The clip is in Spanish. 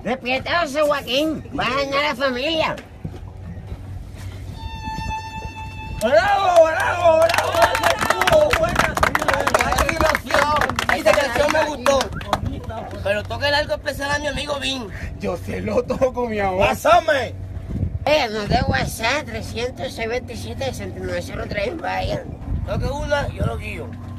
Despierta, José Joaquín. Vas a dañar a la familia. ¡Bravo, bravo, bravo! ¡Buena! Esta canción me gustó. Pero toca el algo especial a mi amigo Vin. Yo se lo toco, mi amor. ¡Pásame! Nos de WhatsApp 327-6903. Vaya. Toque una, yo lo guío.